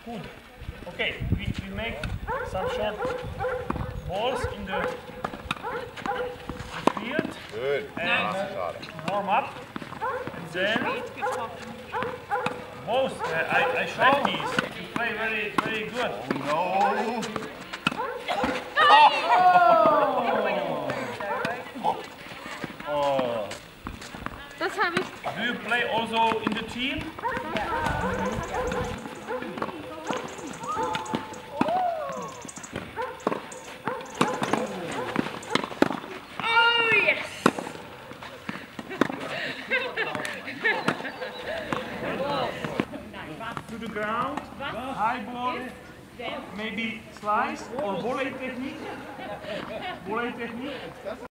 Good. Okay, we make some short balls in the field. Good. And warm up. And then both. I shot these. You play very good. Oh no! Oh. Das habe ich. Do you play also in the team? Oh yes. To the ground, high ball, maybe slice or volley technique.